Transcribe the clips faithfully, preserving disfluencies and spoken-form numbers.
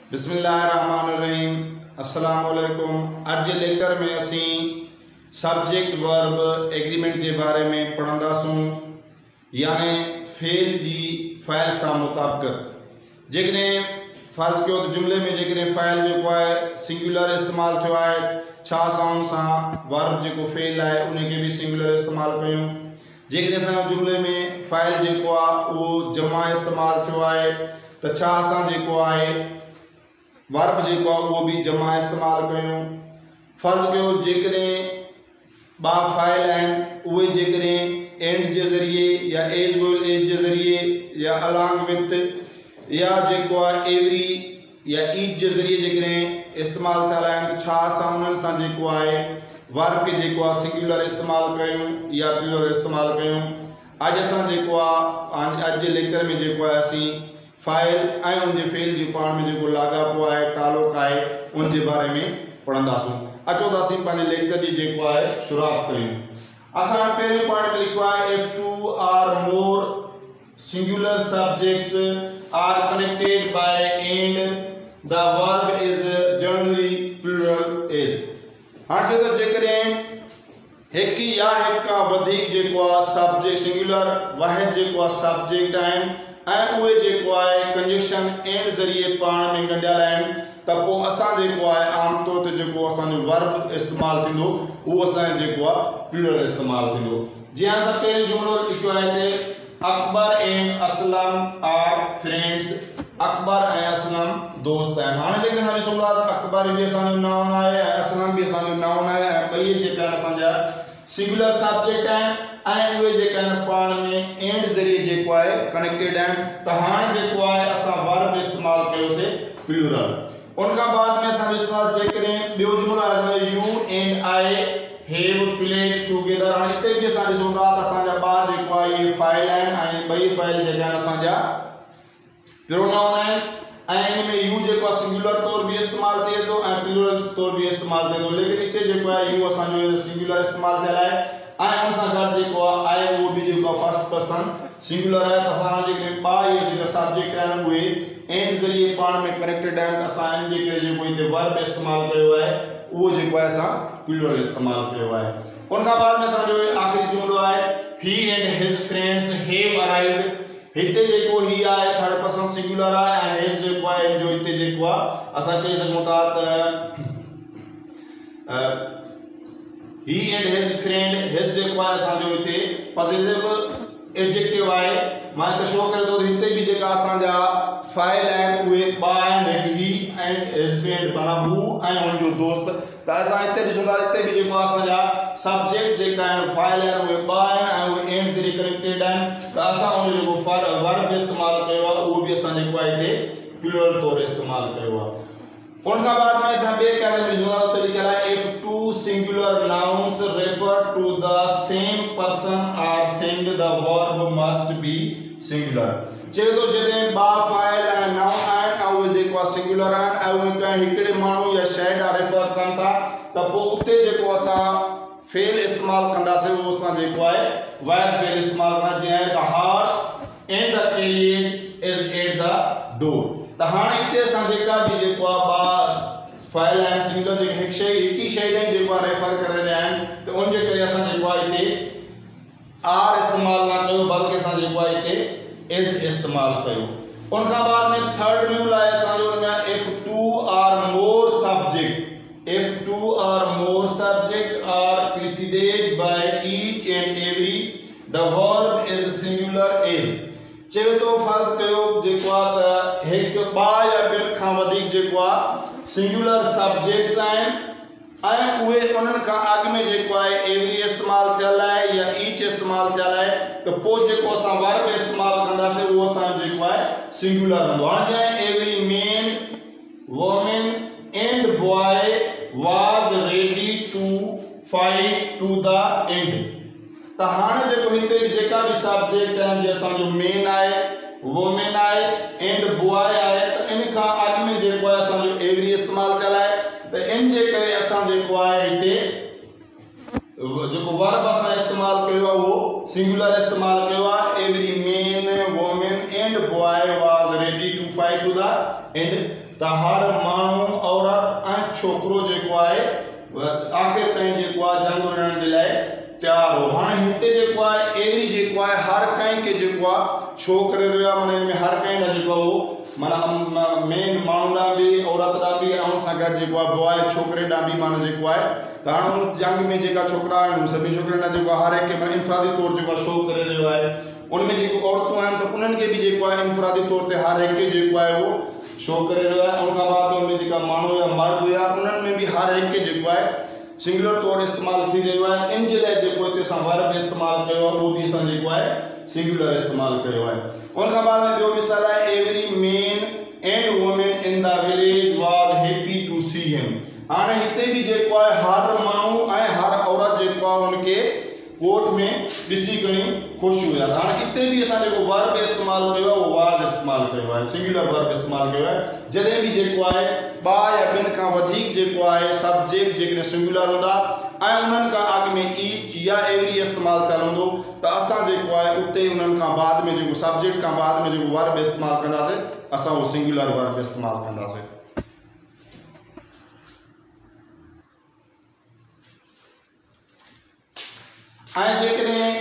बिस्मिल्लाहिर्रहमानिर्रहीम अस्सलाम वालेकुम। अज जे लेक्चर में असी सब्जेक्ट वर्ब एग्रीमेंट के बारे में पढ़ंदासूं, यानी फेल जी फ़ाइल सां मुताबिक़त। जेकॾहिं फ़र्ज़ कयो त जुमले में जेकॾहिं फ़ाइल जेको आहे सिंगुलर इस्तेमालु थियो आहे, छा असां उन सां वर्ब जेको फेल आहे उन खे बि सिंगुलर इस्तेमालु कयूं। जेकॾहिं असांजे जुमले में फ़ाइल जेको आहे उहो जमा इस्तेमालु थियो आहे त छा असां जेको आहे वर्ब जेको आहे उहो बि जमा इस्तेमालु कयूं। फ़र्ज़ कयो जेकॾहिं ॿ फ़ाइल आहिनि, उहे जेकॾहिं एंड जे ज़रिए या एज वेल एज जे ज़रिए या अलॉन्ग विथ या जेको आहे एवरी या ईच जे ज़रिए जेकॾहिं इस्तेमालु थियल आहिनि त छा असां उन्हनि सां जेको आहे वर्ब खे जेको आहे सिंगुलर इस्तेमालु कयूं या प्लूरल इस्तेमालु कयूं। अॼु असां जेको आहे अॼु जे लेक्चर में जेको आहे असीं फ़ाइल ऐं उनजे फेल जे पाण में जेको लाॻापो आहे, तालुक़ आहे, उन जे बारे में पढ़ंदासूं। अचो त असीं पंहिंजे लेक्चर जी जेको आहे शुरूआत कयूं। असां पहिरियों पॉइंट में लिखियो आहे if two or more singular subjects are connected by and the verb is generally plural is. हाणे चयो त जेकॾहिं हिकु या हिक खां वधीक जेको आहे सब्जेक्ट सिंगुलर वाहिद जेको आहे सब्जेक्ट आहिनि ऐं उहे जेको आहे कंजक्शन एंड ज़रिए पाण में ॻंढियल आहिनि त पोइ असां जेको आहे आमतौर ते जेको असांजो वर्ब इस्तेमालु थींदो उहो असांजो जेको आहे प्लूरल इस्तेमालु थींदो। जीअं असां पहिरियों जुमिलो लिखियो आहे हिते Akbar and Aslam are friends. Akbar ऐं असलम दोस्त आहिनि। हाणे जेके असां ॾिसूं था त अकबर बि असांजो नाउन आहे ऐं असलम बि असांजो नाउन आहे ऐं ॿई जेका आहिनि असांजा सिंगुलर सब्जेक्ट आहिनि ऐं उहे जेका आहिनि पाण में एंड ज़रिए जेको आहे कनेक्टेड आहिनि। त हाणे जेको आहे असां वर्ब इस्तेमालु कयोसीं प्लूरल। उन खां बाद में असां ॾिसूं था जेकॾहिं ॿियो जुमिलो आहे असांजो you and I have played together. हाणे हिते बि असां ॾिसूं था त असांजा ॿ जेको आहे इहे फ़ाइल आहिनि ऐं ॿई फ़ाइल जेका आहिनि असांजा प्रोनाउन आहिनि ऐं इन में यू जेको आहे सिंगुलर तौर बि इस्तेमालु थिए थो ऐं प्लूरल तौर बि इस्तेमालु थिए थो। लेकिन हिते जेको आहे यू असांजो सिंगुलर इस्तेमालु थियल आहे ऐं उन सां गॾु जेको आहे आई उहो बि जेको आहे फर्स्ट पर्सन सिंगुलर आहे। त असां जेके ॿ इहे जेका सब्जेक्ट आहिनि उहे एंड ज़रिए पाण में कनेक्टेड आहिनि। असां इन जे करे जेको हिते वर्ब इस्तेमालु कयो आहे उहो जेको आहे असां प्लूरल इस्तेमालु कयो आहे। उन खां बाद में असांजो आख़िरी जुमिलो आहे he and his friends have arrived. हिते जेको ही आहे थर्ड पर्सन सिंगुलर आहे ऐं हिज जेको आहे जो हिते जेको आहे असां चई सघूं था त he and his friend his जेको आहे असांजो हिते पॉजिटिव एडजेक्टिव आहे। मां हिते शो करे थो त हिते बि जेका असांजा फ़ाइल आहिनि उहे ॿ आहिनि, ही एंड हिज फ्रेंड माना हू ऐं हुनजो दोस्त। त असां हिते ॾिसूं था हिते बि जेको आहे असांजा सब्जेक्ट जेका आहिनि फ़ाइल आहिनि उहे ॿ आहिनि ऐं उहे एंड ज़रिए कनेक्टेड आहिनि। त असां उन जेको वर्ब इस्तेमालु कयो आहे उहो बि असां जेको आहे हिते प्लूरल तौरु इस्तेमालु कयो आहे। उन खां बाद में असां ॿिए क़ाइदे में ॾिसूं था त लिखियल आहे if two singular nouns refer to the same person or thing the verb must be singular. चए थो जॾहिं ॿ फ़ाइल ऐं नाउन आहिनि ऐं उहे जेको आहे सिंगुलर आहिनि ऐं उहे कंहिं हिकिड़े माण्हू या शइ ॾांहुं रेफर कनि था त पोइ उते जेको असां फेल इस्तेमालु कंदासीं उहो असां जेको आहे वाहिद फेल इस्तेमालु कंदा। जीअं the horse and the carriage is at the door. त हाणे हिते असां जेका बि जेको आहे ॿ फ़ाइल आहिनि सिंगुलर जेके हिकु शइ हिकु ई शइ ॾांहुं जेको आहे रेफर करे रहिया आहिनि त उन जे करे असां जेको आहे हिते आर इस्तेमालु न कयो बल्कि असां जेको आहे हिते इज़ इस्तेमालु कयो। उन खां बाद में थर्ड रूल आहे असांजो हुन if two or more subject if two or more subject are preceded by each and every the verb is singular is. चवे थो फ़र्ज़ कयो जेको आहे त हिकु ॿ या ॿिनि खां वधीक जेको आहे सिंगुलर सब्जेक्ट्स आहिनि ऐं उहे उन्हनि खां अॻु में जेको आहे एवरी इस्तेमालु थियल आहे या ईच इस्तेमालु थियल आहे त पोइ जेको असां वर्ब इस्तेमालु कंदासीं उहो असांजो जेको आहे सिंगुलर हूंदो। हाणे जीअं every man women and boy was ready to fight to the end. त हाणे जेको हिते जेका बि सब्जेक्ट आहिनि जीअं असांजो मेन आहे, वुमेन आहे एंड बॉय आहे त इन खां अॻु में जेको आहे असांजो एवरी इस्तेमालु थियल आहे। त इन जे करे असां जेको आहे हिते जेको वर्ब असां इस्तेमालु कयो आहे उहो सिंगुलर इस्तेमालु कयो आहे। Every man women and boy was ready to fight to the end त हर माण्हू औरत ऐं छोकिरो जेको आहे आख़िर ताईं जेको आहे जंग विढ़ण जे लाइ तयारु हो। हाणे हिते जेको आहे अहिड़ी जेको आहे हर कंहिं खे जेको आहे छोकिरे रहिया माना हिन में हर कंहिं ॾांहुं जेको आहे उहो माना मेन माण्हू ॾांहुं बि औरत ॾांहुं बि ऐं उन सां गॾु जेको आहे बॉय छोकिरे ॾांहुं बि माना जेको आहे त हाणे जंग में जेका छोकिरा आहिनि सभिनी छोकिरनि ॾांहुं जेको आहे हर हिकु माना इनफ़रादी तौरु जेको आहे शो करे रहियो आहे। उनमें जेको औरतूं आहिनि त उन्हनि खे बि जेको आहे इनफ़रादी तौर ते हर हिकु जेको आहे उहो शो करे रहियो आहे। उन खां बाद उनमें जेका माण्हू या मर्द हुया उन्हनि में बि हर हिकु जेको आहे सिंगुलर तौरु इस्तेमालु थी रहियो आहे। इन जे लाइ जेको हिते असां वर्ब इस्तेमालु कयो आहे उहो बि असां जेको आहे सिंगुलर इस्तेमालु कयो आहे। उन खां बाद में ॿियो मिसाल आहे every man and women in the village was happy to see him. हाणे हिते बि जेको आहे हर माण्हू ऐं हर औरत जेको आहे उनखे कोर्ट में ॾिसी खणी ख़ुशि हुया। हाणे हिते बि असां जेको वर्ब इस्तेमालु कयो आहे उहो वाज इस्तेमालु कयो आहे सिंगुलर वर्ब इस्तेमालु कयो आहे। जॾहिं बि जेको आहे ॿ या ॿिनि खां वधीक जेको आहे सब्जेक्ट जेकॾहिं सिंगुलर हूंदा ऐं उन्हनि खां अॻु में ईच या एवरी इस्तेमालु कयल हूंदो त असां जेको आहे उते उन्हनि खां बाद में जेको सब्जेक्ट खां बाद में जेको वर्ब इस्तेमालु कंदासीं असां उहो सिंगुलर वर्ब इस्तेमालु कंदासीं। ऐं जेकॾहिं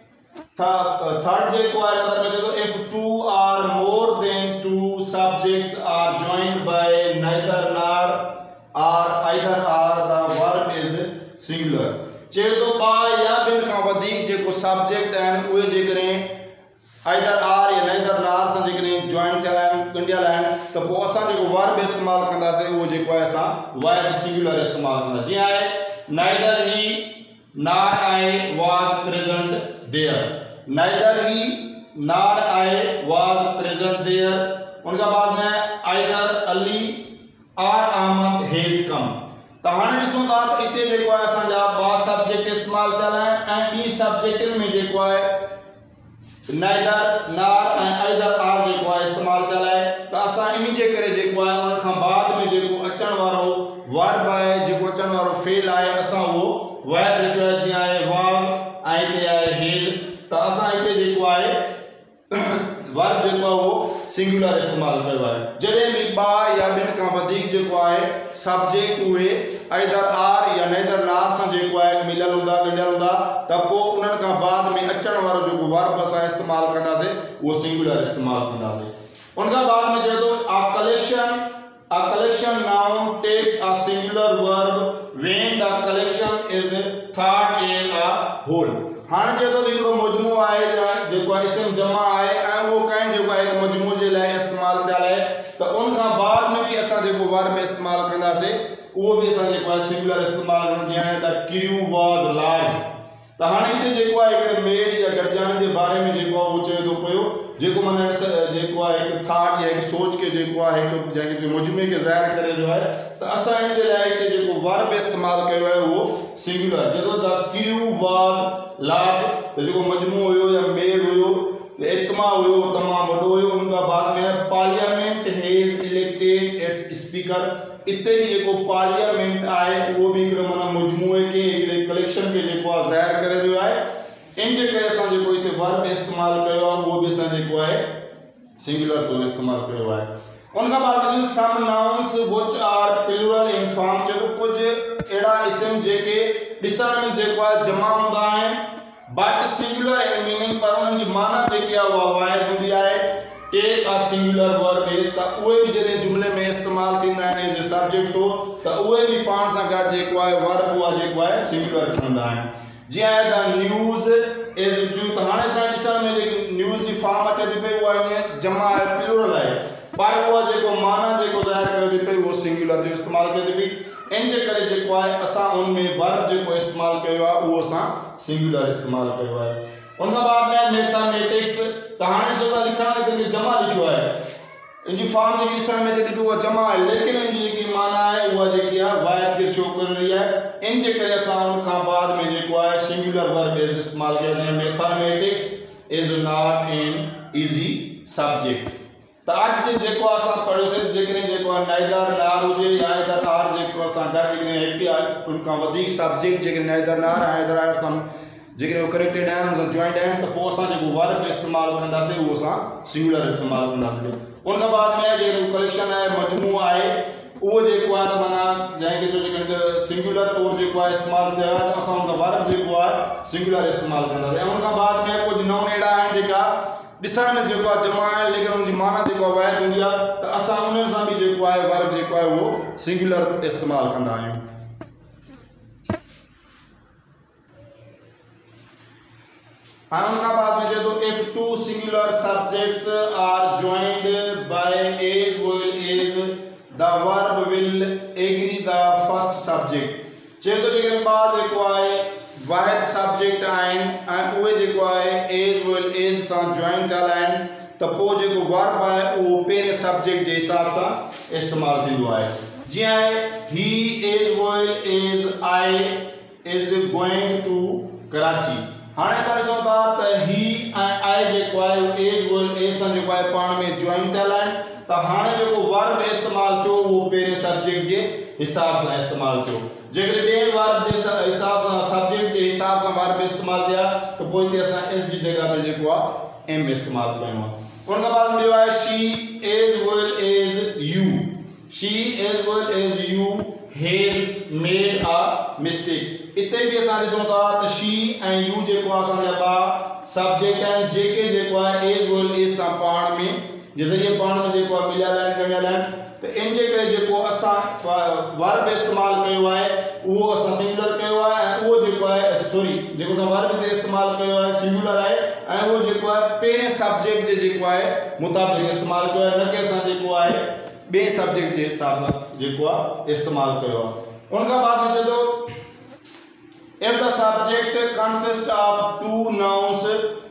थर्ड जेको आहे मतलब में चए if two or more then two subjects are joined by neither nor or either or the verb is singular. चए थो ॿ या ॿिनि खां वधीक जेको सब्जेक्ट आहिनि उहे जेकॾहिं आइदर आर या नाइदर नॉर सां जेकॾहिं जॉइन थियल आहिनि ॻंढियल आहिनि त पोइ असां जेको वर्ब इस्तेमालु कंदासीं उहो जेको आहे असां वर्ब सिंगुलर इस्तेमालु कंदा। जीअं आहे neither he nor I was present there, neither he nor I was present there। उनका बाद में either Ali or Ahmad has come। त हाणे ॾिसूं था त हिते जेको आहे असांजा ॿ सब्जेक्ट इस्तेमालु थियल आहिनि ऐं ॿी सब्जेक्टनि में जेको आहे neither nor ऐं either or जेको आहे इस्तेमालु थियल आहे। त असां इन जे करे जेको आहे उन खां बाद में जेको अचण वारो वर्ब आहे जेको अचण वारो फेल आहे असां उहो वाइद रखियो आहे। जीअं आहे वाज ऐं हिते आहे हेज त असां हिते जेको आहे वर्ब जेको आहे उहो सिंगुलर इस्तेमालु कयो आहे। जॾहिं बि ॿ या ॿिनि खां वधीक जेको आहे सब्जेक्ट उहे आइदर आर या नाइदर नॉर सां जेको आहे मिलियल हूंदा ॻंढियल हूंदा त पोइ उन्हनि खां बाद में अचण वारो जेको वर्ब असां इस्तेमालु कंदासीं उहो सिंगुलर इस्तेमालु कंदासीं। उन खां बाद में चए थो a collection A collection noun takes a singular verb when the collection is thought as a whole। हाणे चए थो हिकिड़ो मजमू आहे जेको आहे इसम जमा आहे ऐं उहो कंहिं जेको आहे मजमू जे लाइ इस्तेमालु थियल आहे त उन खां बाद में बि असां जेको वर्ब इस्तेमालु कंदासीं उहो बि असां जेको आहे सिंगुलर इस्तेमालु कंदा। जीअं आहे त क्रू वॉज लार्ज। त हाणे हिते जेको आहे हिकिड़े मेड या गॾिजाणी जे बारे में जेको आहे उहो चए थो पियो जेको माना जेको आहे हिकु थाट या हिकु सोच खे जेको आहे हिकु जंहिंखे मजमूए खे ज़ाहिर करे रहियो आहे त असां इन जे लाइ हिते जेको वर्ब इस्तेमालु कयो आहे उहो सिंगुलर। जेको द क्रू वॉज लार्ज त जेको मजमू हुयो या मेड हुयो इज्तिमा हुयो तमामु वॾो हुयो। उन खां बाद में parliament has elected its speaker. इते बि जेको पार्लियामेंट आहे उहो बि हिकिड़ो माना मजमूए खे हिकिड़े कलेक्शन खे जेको आहे ज़ाहिर करे रहियो आहे। इन जे करे असां जेको हिते वर्ब इस्तेमालु कयो आहे उहो बि असां जेको आहे सिंगुलर तौरु इस्तेमालु कयो आहे। उन खां बाद some nouns which are plural in form चए थो कुझु अहिड़ा इस्म जेके ॾिसण में जेको आहे जमा हूंदा आहिनि बट सिंगुलर इन मीनिंग पर उन्हनि जी माना जेकी आहे उहा वाहिद हूंदी आहे। Take a singular verb is त उहे बि जॾहिं जुमिले में इस्तेमालु थींदा आहिनि एज ए सब्जेक्ट तो त उहे बि पाण सां गॾु जेको आहे वर्ब उहा जेको आहे सिंगुलर खणंदा आहिनि। जीअं आहे द न्यूज़ इज ट्रू त हाणे असां ॾिसण में जेकी न्यूज़ जी फॉर्म अचे थी पई उहा ईअं जमा आहे प्लूरल आहे पर उहा जेको माना जेको ज़ाहिर करे थी पई उहो सिंगुलर जो इस्तेमालु करे थी पई। इन जे करे जेको आहे असां उन में वर्ब जेको इस्तेमालु कयो आहे उहो असां सिंगुलर इस्तेमालु कयो आहे। उन खां बाद में मैथमेटिक्स त हाणे ॾिसो था लिखण में जमा लिखियो आहे इन जी फॉर्म जेकी ॾिसण में अचे थी उहा जमा आहे लेकिन इन जी जेकी माना आहे उहा जेकी आहे वाहिद खे शो करे रही आहे। इन जे करे असां उन खां बाद में जेको आहे सिंगुलर वर्ब इज इस्तेमालु कयो। जीअं mathematics is not an easy subject त अॼु जेको असां पढ़ियोसीं जेकॾहिं जेको आहे नाइदर नॉर हुजे या आइदर आर जेको असां गॾु जेकॾहिं हिकु उन खां वधीक सब्जेक्ट जेकॾहिं नाइदर नॉर ऐं आइदर आर सां जेकरे कनेक्टेड आहिनि उन सां जॉइंट आहिनि त पोइ असां जेको वर्ब इस्तेमालु कंदासीं उहो असां सिंगुलर इस्तेमालु कंदासीं। उन खां बाद में जेको कलेक्शन आहे मजमू आहे उहो जेको आहे त माना जंहिंखे चइजे सिंगुलर तौरु जेको आहे इस्तेमालु थियो आहे त असां उन वर्ब जेको आहे सिंगुलर इस्तेमालु कंदासीं। ऐं उन खां बाद में कुझु नाउन अहिड़ा आहिनि जेका ॾिसण में जेको आहे जमा आहे लेकिन उनजी माना जेको आहे वाहिद हूंदी आहे त असां उन सां बि जेको आहे वर्ब जेको आहे उहो सिंगुलर इस्तेमालु कंदा आहियूं। ऐं उन खां बाद में चए थो if two singular subjects are joined by as well as the verb will agree the first subject. चए थो जेकॾहिं ॿ जेको आहे वाहिद सब्जेक्ट आहिनि ऐं उहे जेको आहे एज विल एज सां जॉइन थियल आहिनि त पोइ जेको वर्ब आहे उहो पहिरें सब्जेक्ट जे हिसाब सां इस्तेमालु थींदो आहे। जीअं आहे he as well as I is going to Karachi. हाणे असां ॾिसूं था त ही ऐं आई जेको आहे एज विल एज सां जेको आहे पाण में जॉइन थियल आहिनि त हाणे जेको वर्ब इस्तेमालु थियो उहो पहिरें सब्जेक्ट जे हिसाब सां इस्तेमालु थियो। जेकॾहिं ॿिए वर्ब जे हिसाब सां सब्जेक्ट जे हिसाब सां वर्ब इस्तेमालु थिया त पोइ हिते असां एस जी जॻह ते जेको आहे एम इस्तेमालु कयूं आहे। उन खां बाद ॿियो आहे she as well as you. She as well as you has made a mistake. इते बि असां ॾिसूं था त शी ऐं यू जेको आहे असांजा ॿ सब्जेक्ट आहिनि जेके जेको आहे एज विल इज सां पाण में जे ज़रिए पाण में जेको आहे मिलियल आहिनि ॻंढियल आहिनि त इन जे करे जेको असां वर्ब इस्तेमालु कयो आहे उहो असां सिंगुलर कयो आहे ऐं उहो जेको आहे सॉरी जेको असां वर्ब हिते इस्तेमालु कयो आहे सिंगुलर आहे ऐं उहो जेको आहे पहिरें सब्जेक्ट जे जेको आहे मुताबिक़ इस्तेमालु कयो आहे न कि असां जेको आहे ॿिए सब्जेक्ट जे हिसाब सां जेको आहे इस्तेमालु कयो आहे। उन खां बाद में चए थो if the subject consist of two nouns.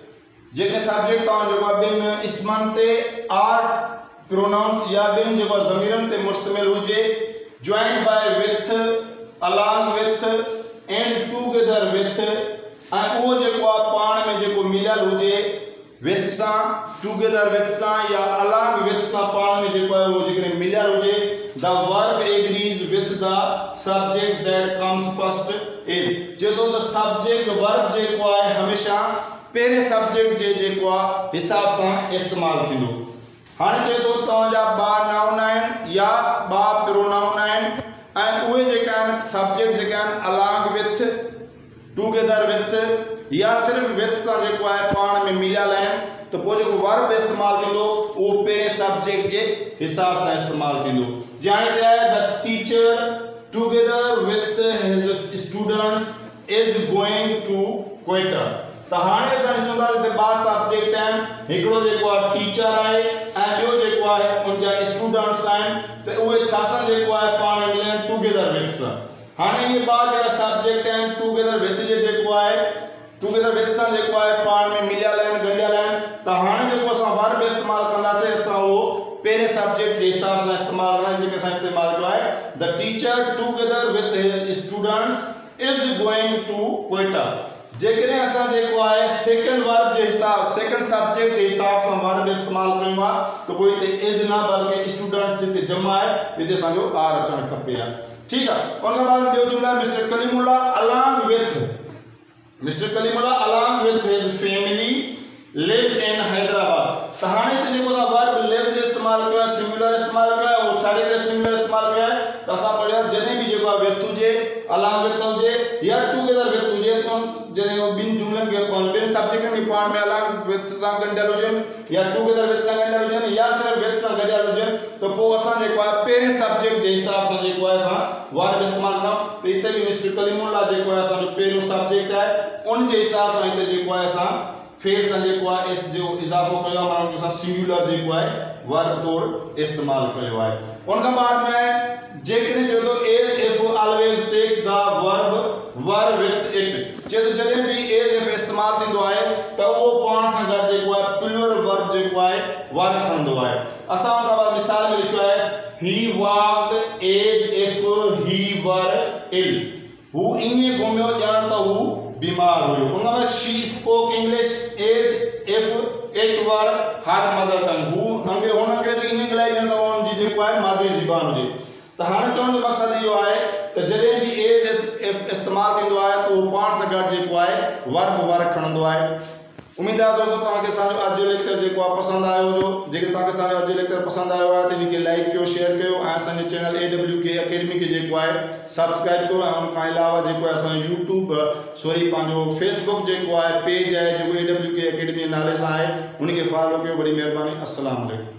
जेके सब्जेक्ट तव्हां जेको आहे ॿिनि इस्मनि ते आर प्रोनाउन या ॿिनि जेको आहे ज़मीरनि ते मुश्तमिल हुजे joined by with along with and together with ऐं उहो जेको आहे पाण में जेको मिलियल हुजे विथ सां टुगेदर विथ सां या अलॉन्ग विथ सां पाण में जेको आहे उहो जेकॾहिं मिलियल हुजे the verb agrees with the subject that comes first is. चए थो त सब्जेक्ट वर्ब जेको आहे हमेशह पहिरें सब्जेक्ट जे जेको आहे हिसाब सां इस्तेमालु थींदो। हाणे चए थो तव्हांजा ॿ नाउन आहिनि या ॿ प्रोनाउन आहिनि ऐं उहे जेके आहिनि सब्जेक्ट जेके आहिनि अलॉन्ग विथ टुगेदर विथ या सिर्फ़ु विथ सां जेको आहे पाण में मिलियल आहिनि त पोइ जेको वर्ब इस्तेमालु थींदो उहो पहिरें सब्जेक्ट जे हिसाब सां इस्तेमालु थींदो। जीअं हिते आहे the teacher together with his students is going to Quetta. त हाणे असां ॾिसूं था हिते ॿ सब्जेक्ट आहिनि हिकिड़ो जेको आहे टीचर आहे ऐं ॿियो जेको आहे उनजा स्टूडेंट्स आहिनि त उहे छा सां जेको आहे पाण में मिलिया आहिनि टुगेदर विथ सां। हाणे इहे ॿ जेका सब्जेक्ट आहिनि टुगेदर विथ जे जेको आहे टुगेदर विथ सां जेको आहे पाण में मिलियल आहिनि ॻंढियल आहिनि त हाणे जेको असां वर्ब इस्तेमालु कंदासीं असां उहो पहिरें सब्जेक्ट जे हिसाब सां इस्तेमालु कंदासीं जेके असां इस्तेमालु कयो आहे the teacher together with his students is going to Quetta. जेकॾहिं असां जेको आहे सेकेंड वर्ब जे हिसाब सेकेंड सब्जेक्ट जे हिसाब सां वर्ब इस्तेमालु कयूं आहे त पोइ हिते इज़ न बल्कि स्टूडेंट्स हिते जमा आहे हिते असांजो आर अचणु खपे। ठीकु आहे। उन खां बाद ॿियो जुमलो आहे mister Kalimullah along with mister Kalimullah along with his family live in Hyderabad. त हाणे हिते जेको असां वर्ब लिव जे इस्तेमालु कयो आहे सिंगुलर इस्तेमालु कयो आहे उहो छा जे करे सिंगुलर इस्तेमालु कयो आहे त असां पढ़ियो जॾहिं बि जेको आहे विथ हुजे अलॉन्ग विथ हुजे या टुगेदर विथ हुजे जॾहिं ॿिनि जुमलनि खे ॿिनि सब्जेक्टनि खे पाण में अलॉन्ग विथ सां ॻंढियल हुजनि या टुगेदर विथ सां ॻंढियल हुजनि या सिर्फ़ु विथ सां ॻंढियल हुजनि त पोइ असां जेको आहे पहिरें सब्जेक्ट जे हिसाब सां जेको आहे असां वर्ब इस्तेमालु कंदा आहियूं। त हिते बि मिस्टर कलीमुल्लाह जेको आहे असांजो पहिरियों सब्जेक्ट आहे उन जे हिसाब सां हिते जेको आहे असां फेल सां जेको आहे एस जो इज़ाफ़ो कयो आहे माना असां सिंगुलर जेको आहे वर्ब तौरु इस्तेमालु कयो आहे। उन खां बाद में जेकॾहिं चए थो as if always takes the verb were with it. चए थो जॾहिं बि एज इफ इस्तेमालु थींदो आहे त उहो पाण सां गॾु जेको आहे प्लूरल वर्ब जेको आहे वर खणंदो आहे। असां उन खां बाद मिसाल में लिखियो आहे he walked as if he were ill. हू ईअं घुमियो ॼण त हू बीमार हुयो। उन खां बाद she spoke English as if it were her mother tongue. हू अंग्रेजी हुन अंग्रेजी ईअं ॻाल्हाई ॼण त हुनजी जेको आहे मादरी ज़बान हुजे। त हाणे चवण जो मक़सदु इहो आहे त जॾहिं बि एज इस्तेमालु थींदो आहे त उहो पाण सां गॾु जेको आहे वर्ब वर्क खणंदो आहे। उम्मीद आहे दोस्तों तव्हांखे असांजो अॼु जो लेक्चर जेको आहे पसंदि आयो हुजो। जेके तव्हांखे असांजो अॼु जो लेक्चर पसंदि आयो आहे त इनखे लाइक कयो, शेयर कयो ऐं असांजे channel A W K academy खे जेको आहे सब्सक्राइब कयो ऐं उन खां अलावा जेको आहे असांजो यूट्यूब सॉरी पंहिंजो फेसबुक जेको आहे पेज आहे जेको ए डब्ल्यू के अकेडमी नाले सां आहे उनखे फॉलो कयो। बड़ी महिरबानी। अस्सलाम वालेकुम।